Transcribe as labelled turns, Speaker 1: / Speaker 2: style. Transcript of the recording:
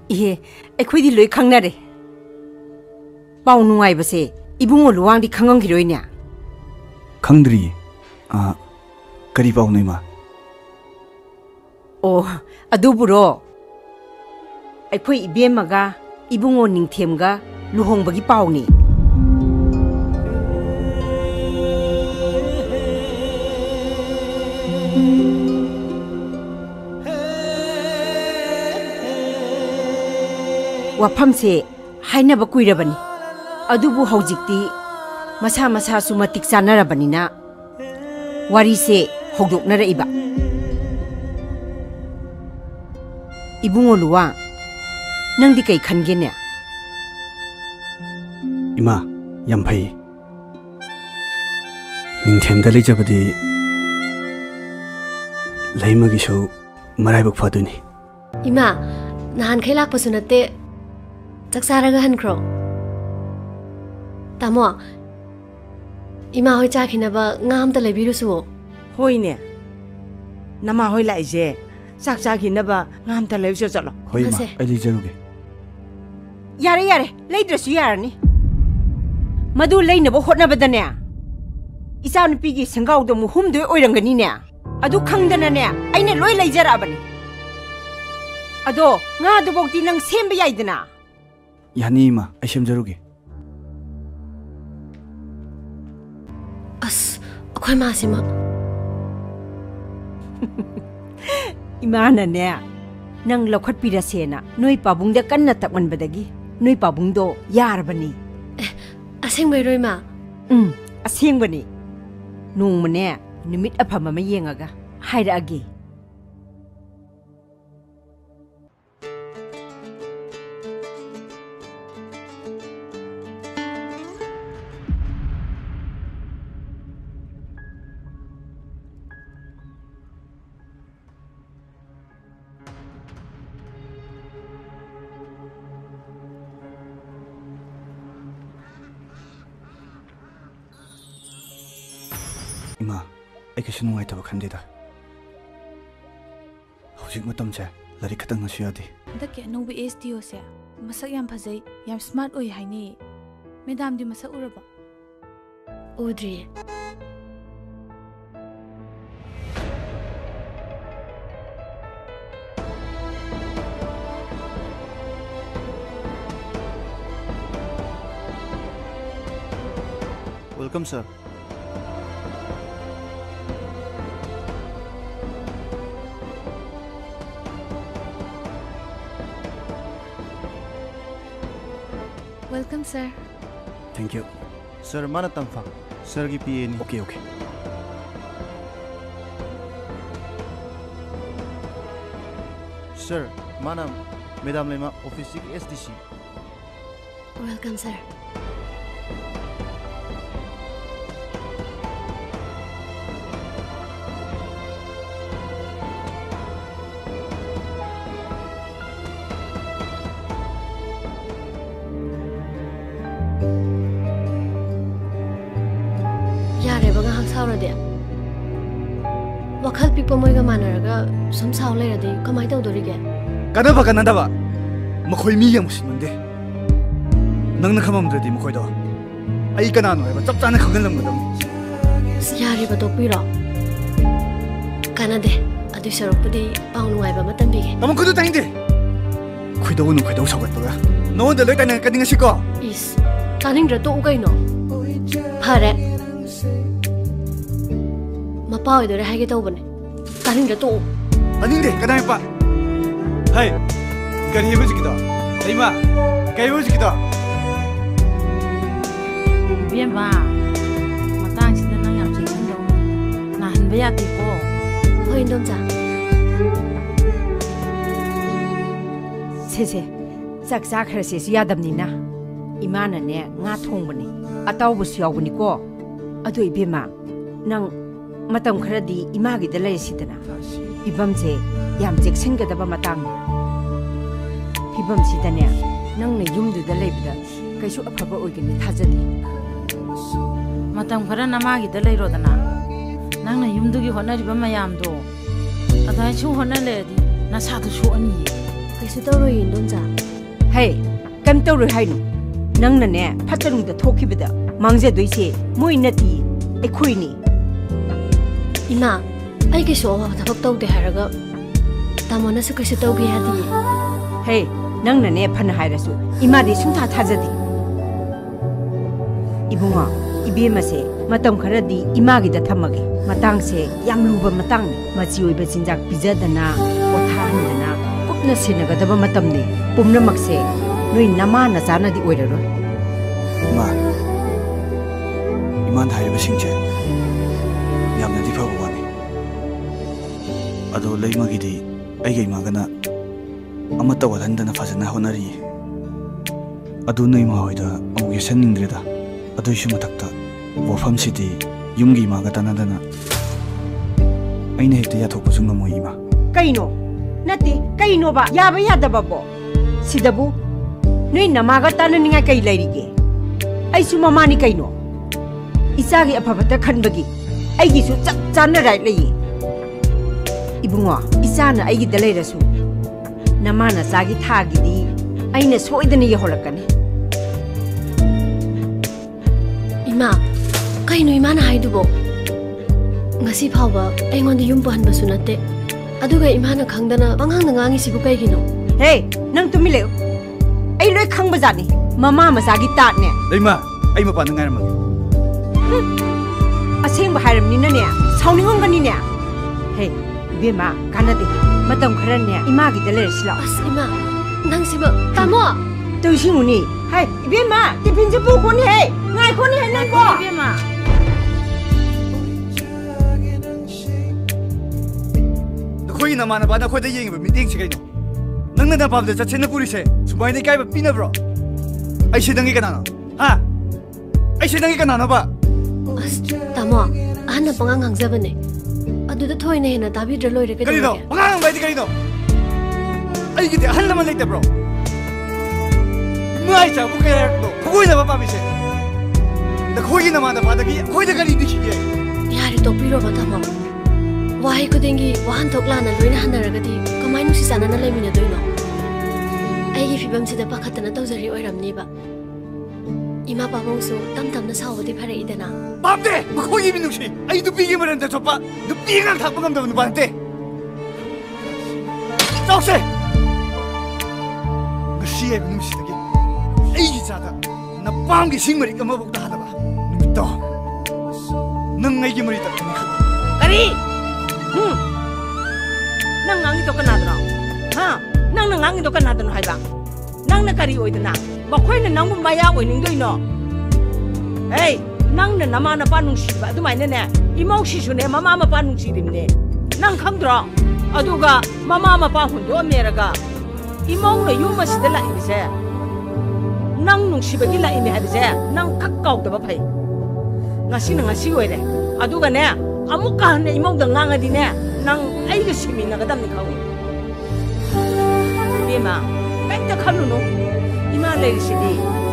Speaker 1: Ihe, akhoi loi khangnare. Pau nungai base ibungo luwang di khangang giroinya.
Speaker 2: Khangdri. Kari pau nei ma.
Speaker 1: Oh, aduburo. Akhoi ibemaga ibungo ningthemga luhongbagi pauni. Wafamse hainaba kuirabani. Adubu haujikti masa masa sumatik sanarabanina. Warise hogdoknara iba. Ibungo luwang nangdi kai khangene.
Speaker 2: Ima yam phai. Ningthemda leijabadi laimagi sho maraibak phaduni.
Speaker 3: Ima nahan khai lakpasu natte chaksaraga hankro. Tamo Ima hoi chakhinaba ngamta lebirusu.
Speaker 1: Hoine. Nama hoi laije. Chakhinaba ngamta lebisu chalo.
Speaker 2: Hoi ma, ai leijaruge.
Speaker 1: Yare, leidrasu yarani. Madu leinabo hotnabadane. Isa nupigi sangawdo muhumdo oirangani ne. Adu khangdana ne. Aine loi leijarabani. Ado nga du bokti nang semba yaidana.
Speaker 2: Yani ma, ai semjaruge.
Speaker 3: As, akhoi masima.
Speaker 1: Imana ne. Nang lokhat pirasena. Noi pabungda kanna takmanbadagi. Noi pabungdo yarbani.
Speaker 3: Aseng bayroi ma.
Speaker 1: Aseng bani. Nung mane numit afama ma yengaga. Haira agi.
Speaker 2: Ima, ai kaisi nungaitaba khandeda. Hojik matamche lari khatang na suyadi.
Speaker 4: Dake nobu STO se masak yam phajai yam smart oi haini. Madam di masak uraba.
Speaker 3: Udri.
Speaker 2: Welcome, sir.
Speaker 4: Welcome, sir.
Speaker 2: Thank you.
Speaker 5: Sir, mana tangfang? Sir gi PA ni.
Speaker 2: Okay.
Speaker 5: Sir, mana Madam Lema office ki SDC.
Speaker 3: Welcome, sir. Wakal pipa moiga manaraga som saw leiradi kamai tawdorige
Speaker 2: Kanaba kanadaba makhoi mi yang musinmande nangna khamamdradi makhoido ai kanano haiba chap chana khaganlamgadam
Speaker 3: yari ba topiro kanade adu sarokpudi paunu aiba matambige
Speaker 2: tamang kudu tainde khoido sagatbaga no da loi kana kadinga siko
Speaker 3: is taningdra to ugaino phare Mapa idore haige tawbane taning da to
Speaker 2: aninde kadai pa hai kari hebu jikida leima kai hebu jikida
Speaker 6: bienba matang sida nang yam jing do na han be yati ko
Speaker 3: hoi ndom ja
Speaker 1: se sak khara se yadamni na imana ne nga thongbani atawbu siyawbani ko adu ibema nang matam kharadi imagi da lay sidana ibamje yam jeksengadaba matang ibam sidane nangna yumdu da laybida kaisu afaba oigani thajadi
Speaker 6: matam khara namagi da lay rodana nangna yumdugi honariba mayam do adai chu honale di na sadu chu ani
Speaker 3: Kaisu tawroi indonja.
Speaker 1: Hey, kam tawroi hainu. Nangna ne phatarungda thokibada mangja doise moi nati ekhoi ni.
Speaker 3: Ima, ai kaisu awa thabak tawde haraga tamona su kaisu tawge yadi.
Speaker 1: Hey, nangna ne phana hairasu ima di sungtha thajadi. Ibunga, ibema se matam kharadi ima gi da thamage. Matang se yam luba matang ni machi oiba chinjak pijadana othanidana kupna sinagadaba matam ni pumna makse noi nama na chana di oiraro.
Speaker 2: Ma, iman hairiba singche yamna di phabu wani. Ado leimagi di aiga imagana amata wadhandana fazana honari. Ado noi ma hoida amuge saningdreda. Ado isu matakta wafam sidi yumgi imaga tanadana. Aina hekta yathokpasu ngamoi ima.
Speaker 1: Kaino? Nati, kaino ba? Yaba yadaba bo? Sidabu? Noi namaga tananinga kai lairige. Aisu mamani kaino? Isagi apabata khanbagi. Aigi su chap chana rai layi. Ibunga, isana aigi dalairasu. Namana sagi thagi di. Aina soidani yaholakane.
Speaker 3: Ima, kaino imana haidubo? Ngasi phawa aingonda yum pahanba sunate. Aduga imana khangdana panghang ngangi sibu kaigino.
Speaker 1: Hey, nang tumi leo. Ai loi khangba jani. Mama masagi tat ne.
Speaker 2: Leima, ai mapana ngairamagi.
Speaker 1: Asengba hairamni na ne. Sauningongani ne. Hey, ibema kanade. Matam khara ne imagi dalere sila.
Speaker 3: As ima, nang siba tamo.
Speaker 1: Toishimuni. Hey, ibema, tipin je bu khoni hey. Ngai khoni hai nang ko.
Speaker 6: Ibema.
Speaker 2: Khoi na mana ba na khoi da yeng ba meeting si kaino. Nang na pam da chachen na puri se. Sumai ni kai ba pina bro. Ai se dangi kana. Ha? Ai se dangi kana na ba.
Speaker 3: As tamo, ahana pangang hangjabane. Aduda thoine hena tabi draloi re
Speaker 2: Kari
Speaker 3: kadino.
Speaker 2: no. Pangang ba di kari no. Ai ki de hal na man lekta bro. Mai cha bu kai no. Khoi na ba pa mi se. Da khoi na mana ba da ki khoi da kari dikhi ge.
Speaker 3: Yari topiro ba tamo. Wahai kudengi wahan thoklana loina hanaragadi kamai nusi sanana laimina doino. Aigi fibam sida pakhatana tawjari oiramni ba. Ima babongsu tam tamna sawadi phare idana.
Speaker 2: Babde, khoi mi nusi. Ai du pi ge maran da chopa. Du pi ngang thak pangam da nu ba te. Tawse. Ngasi ai nusi da ge. Ai gi cha da na pam gi singmari ka ma buk da hada ba. Numito. Nang ai gi mari ta ni khat.
Speaker 1: Kari? Nang ngangi to kanadra. Ha? Nang ngangi to kanadra hai ba. Nang na kari oidana. Ba khoi na nang maya oining doino. Hey, nang na nama na panung si ba dumai ne ne. Imau si su ne mama ma panung si rim ne. Nang khangdra. Aduga mama ma pa hun do meraga. Imau na yuma si dala ini se. Nang nung si ba gila ini ha se. Nang kakau da ba phai. Ngasi na ngasi oire. Aduga ne amuka ne imau da nganga di ne. Nang ai ga simi na gadam ni khawi. Bema, kai ta khalu no. Ima le si di.